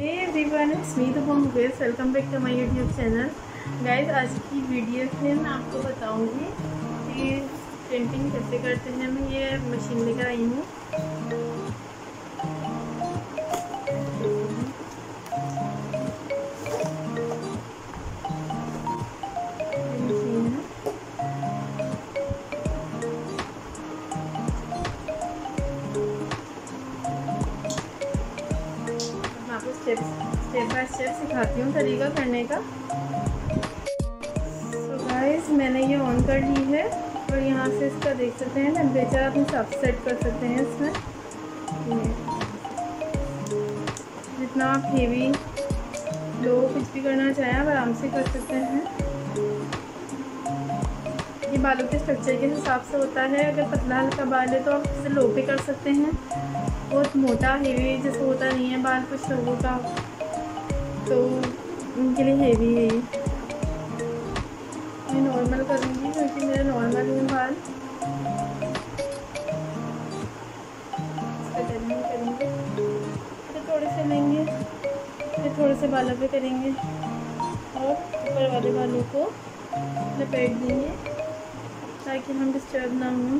Hey everyone, it's me the welcome back to my YouTube channel. Guys, आज की video में मैं आपको बताऊंगी कि क्रिम्पिंग कैसे करते हैं। मैं ये मशीन लेकर आई हूँ। स्टेप बाय स्टेप सिखाती हूँ तरीका करने का। तो गाइस, मैंने ये ऑन कर ली है और यहाँ से इसका देख सकते हैं टेम्परेचर आप हिसाब से सेट कर सकते हैं। इसमें जितना आप हेवी लो कुछ भी करना चाहें आप आराम से कर सकते हैं। ये बालों के स्ट्रक्चर के हिसाब से होता है। अगर पतला हल्का बाल है तो आप इसे लो पे कर सकते हैं। बहुत मोटा हेवी जैसे होता नहीं है बाल कुछ लोगों का, तो उनके लिए हेवी है ये। मैं नॉर्मल करूँगी क्योंकि मेरे नॉर्मल है बाल। करेंगे फिर थोड़े से लेंगे, फिर थोड़े से बालों पे करेंगे और ऊपर वाले बालों को लपेट देंगे ताकि हम डिस्टर्ब ना हों।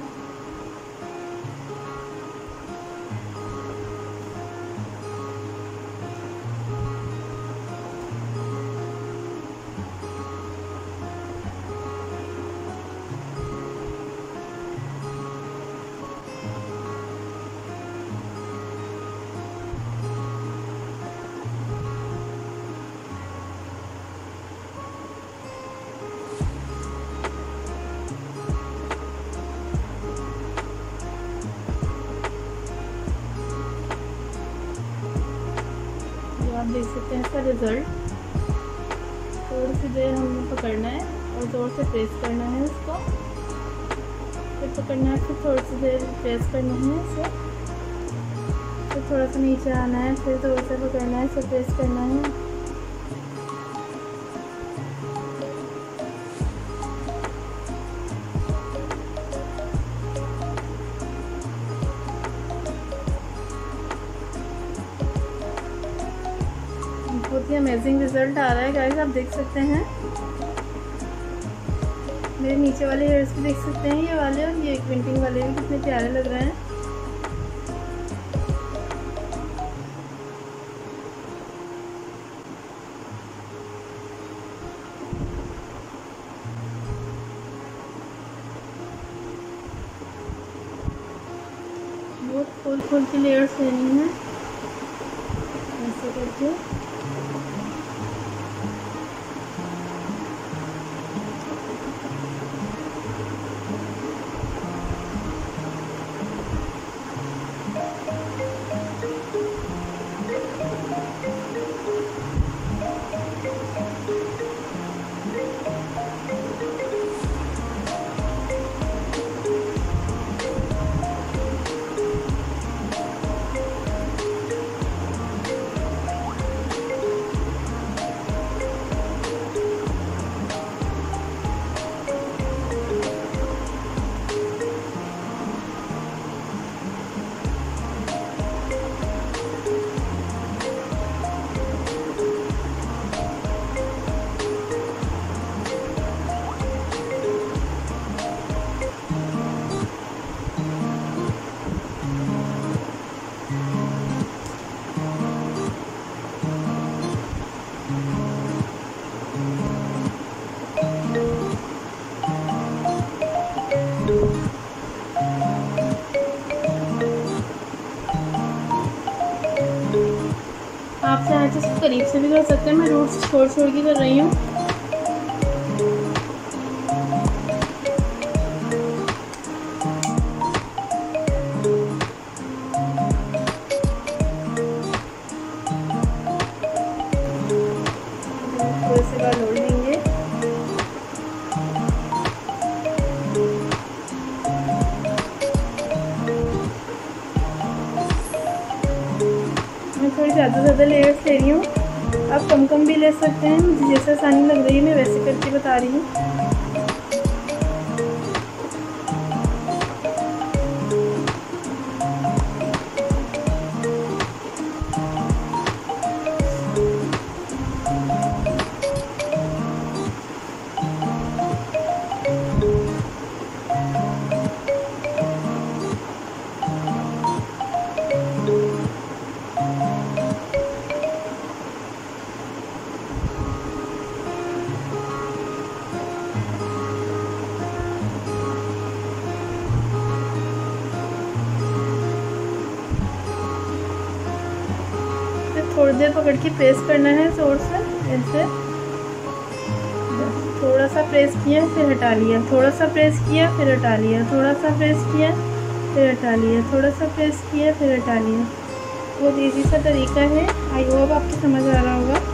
आप देख सकते हैं इसका रिज़ल्ट। थोड़ी सी देर हमें पकड़ना है और ज़ोर से प्रेस करना है इसको, फिर पकड़ना है, फिर थोड़ी सी देर प्रेस करना है इसे, फिर थोड़ा सा नीचे आना है, फिर ज़ोर से पकड़ना है, फिर प्रेस करना है। बहुत ही अमेजिंग रिजल्ट आ रहा है गाइस, आप देख सकते हैं। मेरे नीचे वाले हेयर्स भी देख सकते हैं, ये वाले और ये क्रिम्पिंग वाले भी कितने प्यारे लग रहे हैं। बहुत फुल की लेयर्स लेनी है ऐसे करके। आप चाहे तो इसको करीब से भी कर सकते हैं। मैं रूट्स छोड़ के कर रही हूँ। थोड़े से बाल ओढ़ लेंगे। मैं थोड़ी ज़्यादा लेयर्स ले रही हूँ, आप कम भी ले सकते हैं। मुझे जैसे आसानी लग रही है मैं वैसे करके बता रही हूँ। थोड़ी देर पकड़ के प्रेस करना है जोर से, ऐसे थोड़ा सा प्रेस किया फिर हटा लिया, थोड़ा सा प्रेस किया फिर हटा लिया, थोड़ा सा प्रेस किया फिर हटा लिया, थोड़ा सा प्रेस किया फिर हटा लिया। बहुत ईजी सा तरीका है, आई होप आपको समझ आ रहा होगा।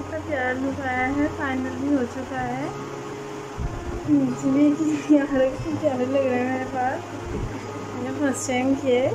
का तैयार हो गया है, फाइनली हो चुका है। नीचे भी यार प्यारे लग रहे हैं मेरे पास, मैंने फर्स्ट टाइम किए।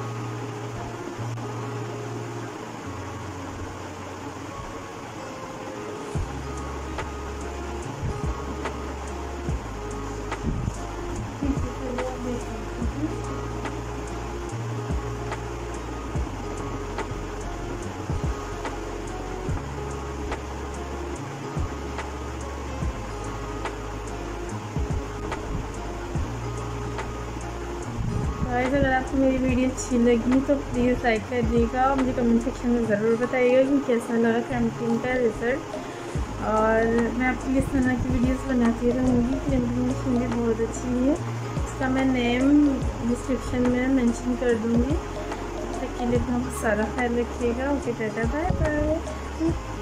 गाइस, अगर आपको मेरी वीडियो अच्छी लगी तो प्लीज़ लाइक कर दीजिएगा और मुझे कमेंट सेक्शन में ज़रूर बताइएगा कि कैसा लगा क्रिम्पिंग का रिज़ल्ट। और मैं आपके लिए इस तरह की वीडियोस बनाती रहूँगी। क्रिम्पिंग मशीन भी बहुत अच्छी है, इसका मैं नेम डिस्क्रिप्शन में मेंशन कर दूँगी। तब तक के लिए अपना सारा ख्याल रखिएगा। Okay, tata, bye bye.